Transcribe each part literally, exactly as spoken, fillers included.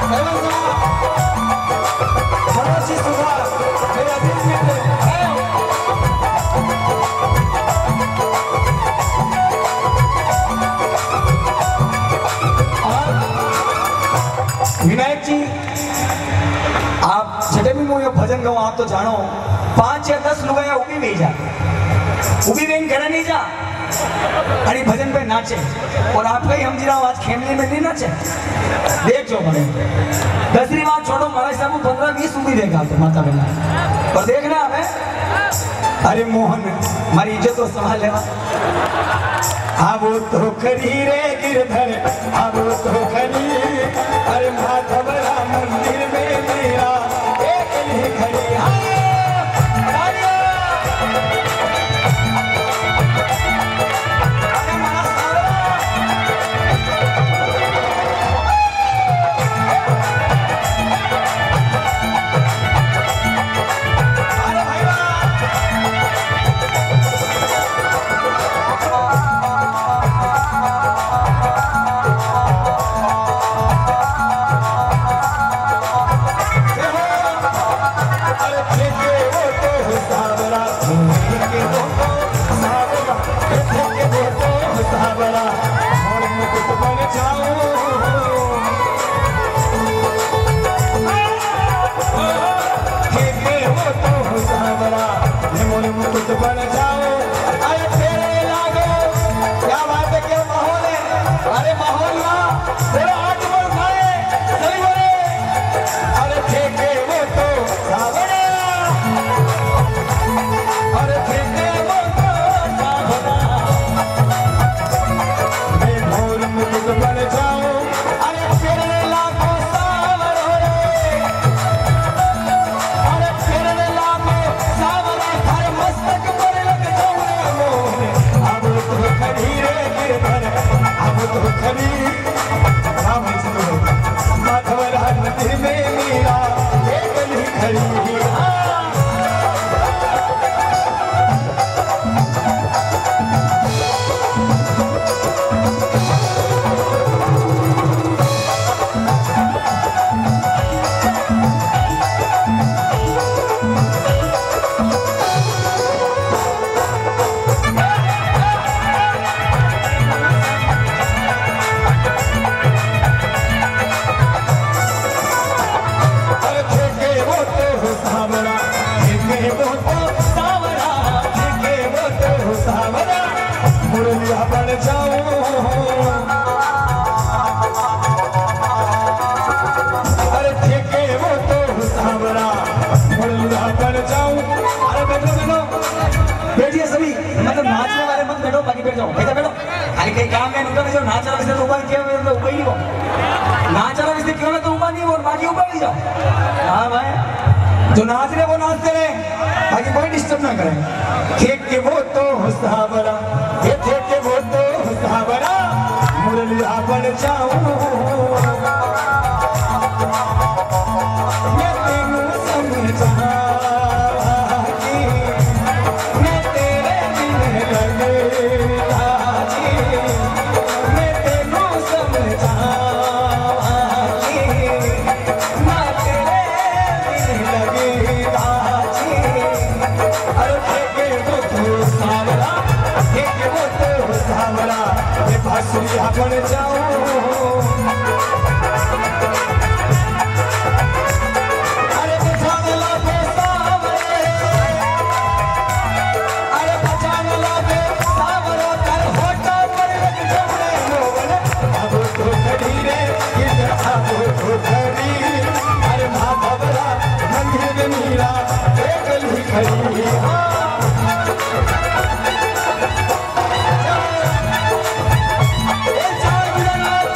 विनायक जी, आप जब भी मैं भजन गाऊं आप तो जानो पांच या दस लोग यहाँ उभी नहीं जा उभी नहीं घर नहीं जा अरे भजन पे नाचे और आपका ही हम जी रहा आज खेमली में नहीं नाचे देख जो मैंने दसरी बात छोड़ो महाराज साहब पंद्रह बीस उभी देगा तो माता बहना और देखना हमें अरे मोहन हमारी इज्जत तो संभाल लेना आवो तो खरी रे गिरधर आवो तो खरी अरे माधवरा मंदिर में मेरा एक ही खरी जो नाच रहे वो नाचते रहे बाकी कोई डिस्टर्ब ना करें खेत के वो तो हुस्तावरा ये खेत के वो तो हुस्तावरा मुरलिया बन जाऊं मैं तेनू समझा कि मैं तेरे बिन लगेगा जी मैं तेनू समझा बांसुरिया बन जाऊं अरे बजाने लगे सावरे अरे बजाने लगे सावरे कर होठा पर लग जाने मोहन अब तो खड़ी रे इधर अब तो खड़ी अरे माधवरा मंदिर में मीरा एक ही खड़ी It's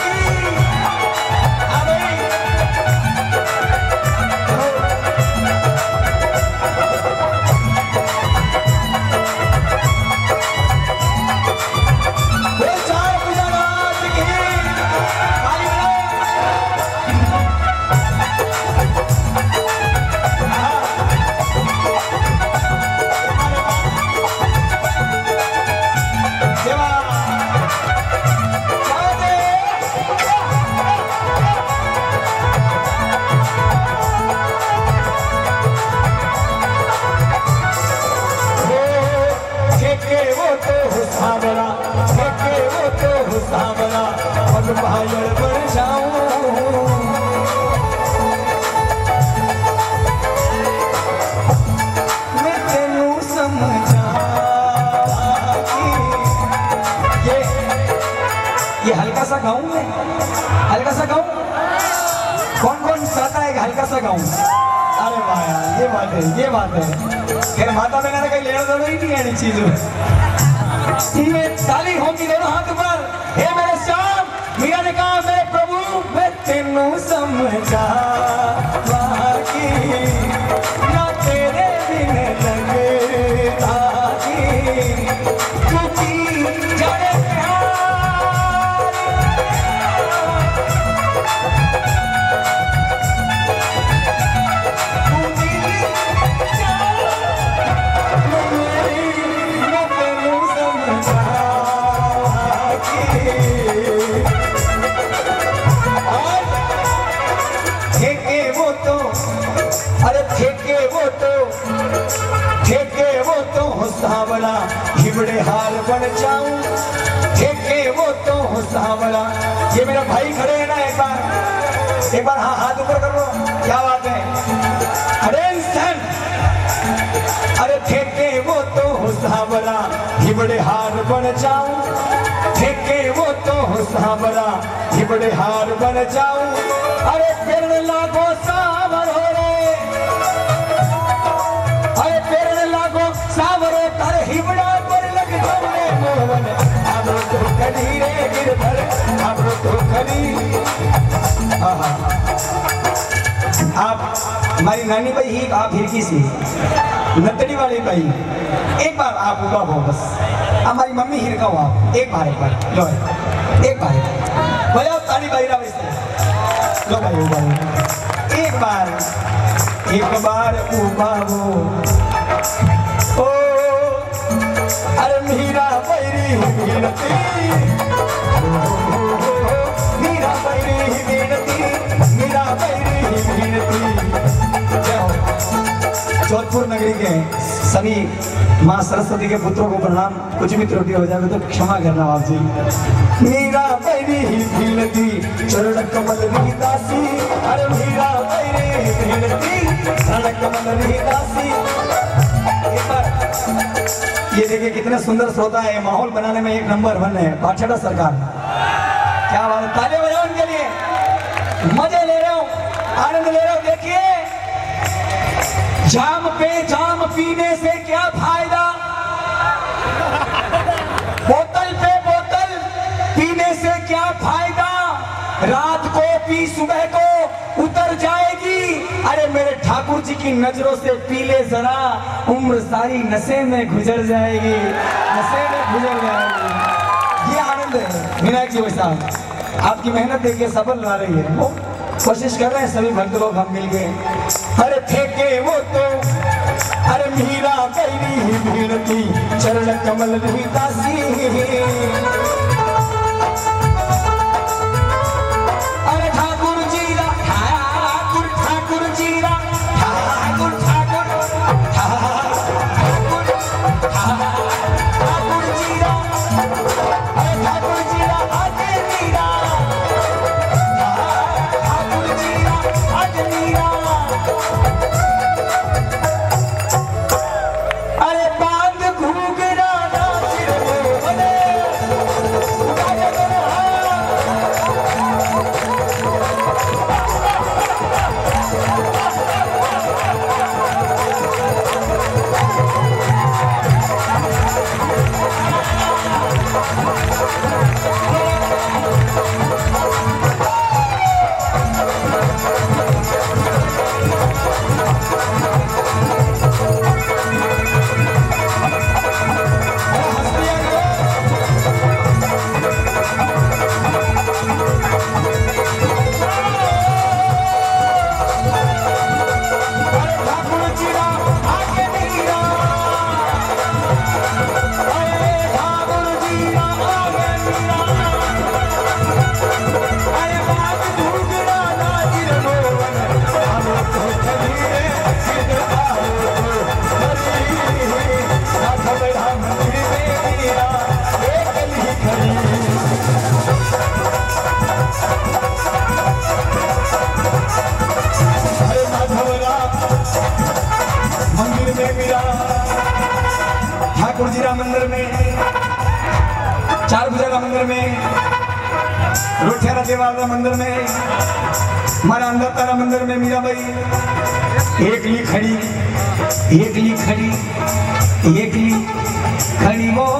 सांवला पग पायल बन जाऊं मैं तेनू समझा ये ये हल्का सा गाऊं मैं हल्का सा गाऊं कौन कौन चाहता है कि हल्का सा गाऊं अरे वाह यार ये बात है ये बात है फिर माता बहना ने कहीं लेना दोनों ही नहीं है इन चीजों में ताली होगी दोनों हाथ पर हे मेरे श्याम मीरा ने कहा मैं प्रभु मैं तेनू समझा बाकी ना तेरे बिन लगता क्योंकि जाने सांवला हिबड़े हार बन जाऊं ठेके वो तो हो सांवला ये मेरा भाई खड़े हैं ना एक बार एक बार हाँ हाथ ऊपर करो क्या बात है अरे इंसान अरे ठेके वो तो हो सांवला हिबड़े हार बन जाऊं ठेके वो तो हो सांवला हिबड़े हार बन जाऊं अरे फिर लागो सावर हो रे अरे पेड़ लागो सावरे तारे हिबड़ा पर लग जावे मोहन हमरो तो कदी रे गिरधर हमरो तो कदी आप हमारी नानी भाई ही आप हिरकी सी नतड़ी वाली भाई एक बार आप उगा हो बस हमारी मम्मी हिरका हो आप एक बार एक बार लो एक बार भैया ताली भाई रा वैसे लो भाई उगा एक बार एक बार उबावो ओ अरे मीरा बैरी विनती मीरा बैरी विनती मीरा बैरी विनती जोधपुर नगरी के सभी माँ सरस्वती के पुत्रों को प्रणाम कुछ भी त्रुटि हो जाए तो क्षमा करना आप जी मीरा बैरी विनती चरण कमल दासी अरे मीरा बैरी विनती चरण कमल दासी एक बार ये देखिए कितने सुंदर श्रोता है माहौल बनाने में एक नंबर वन है पाठशाला सरकार क्या बात है तालियां बजाओ उनके लिए मजे ले रहे हो आनंद ले रहे हो देखिए जाम पे जाम पीने से क्या फायदा बोतल पे बोतल पीने से क्या फायदा रात को पी सुबह को उतर जाएगी अरे मेरे ठाकुर जी की नजरों से पीले जरा उम्र सारी नशे में गुजर जाएगी नशे में गुजर जाएगी ये आनंद है विनायक जी वैसा आपकी मेहनत देखिए सफल ला रही है वो कोशिश कर रहे हैं सभी भक्त लोग हम मिल गए अरे ठेके वो तो अरे मीरा बैरी भीड़ती चरण कमल नहीं दासी अरे ठाकुर जी रा ठाकुर ठाकुर जी रा ठाकुर ठाकुर ठाकुर ठाकुर जी रा अरे ठाकुर जी रा आगे मीरा ठाकुर जी रा आगे मीरा अरे बांध घूंघरा ना सिर मोहने Hey, मंदिर में, चार भुजा मंदिर में, रोठियारा देवाल मंदिर में, मारा अंदर तारा मंदिर में मीराबाई एक ली खड़ी, एक ली खड़ी, एक ली खड़ी वो